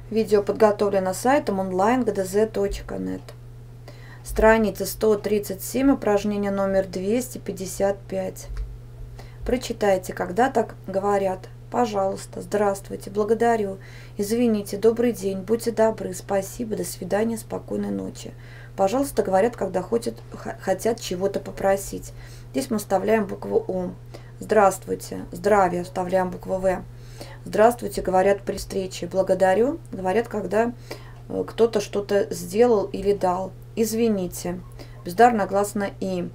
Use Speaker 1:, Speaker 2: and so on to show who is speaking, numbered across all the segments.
Speaker 1: Видео подготовлено сайтом online.gdz.net. Страница 137, упражнение номер 255. Прочитайте, когда так говорят. Пожалуйста, здравствуйте, благодарю, извините, добрый день, будьте добры, спасибо, до свидания, спокойной ночи. Пожалуйста, говорят, когда хотят чего-то попросить. Здесь мы вставляем букву О. Здравствуйте, здравия, вставляем букву В. Здравствуйте, говорят при встрече. Благодарю, говорят, когда кто-то что-то сделал или дал. Извините. Бездарно гласно И.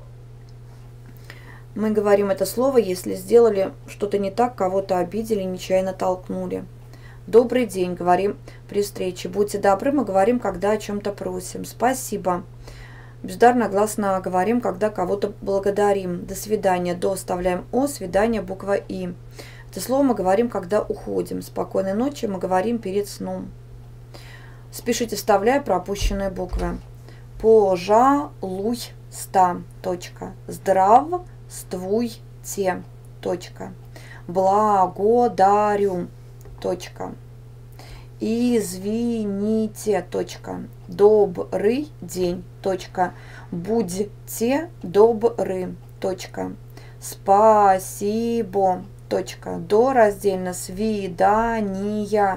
Speaker 1: Мы говорим это слово, если сделали что-то не так, кого-то обидели, нечаянно толкнули. Добрый день, говорим при встрече. Будьте добры, мы говорим, когда о чем-то просим. Спасибо. Бездарно гласно говорим, когда кого-то благодарим. До свидания. До вставляем О, свидание, буква И. Это слово мы говорим, когда уходим. Спокойной ночи мы говорим перед сном. Спешите, вставляя пропущенные буквы. Пожалуйста. Здравствуйте. Благодарю. Извините. Добрый день. Будьте добры. Спасибо. До раздельно свидания.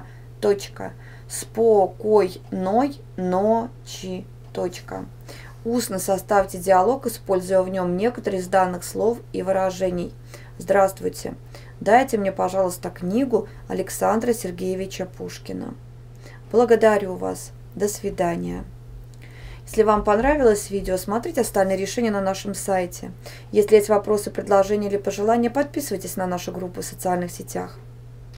Speaker 1: Спокойной ночи. Устно составьте диалог, используя в нем некоторые из данных слов и выражений. Здравствуйте. Дайте мне, пожалуйста, книгу Александра Сергеевича Пушкина. Благодарю вас. До свидания. Если вам понравилось видео, смотрите остальные решения на нашем сайте. Если есть вопросы, предложения или пожелания, подписывайтесь на нашу группу в социальных сетях.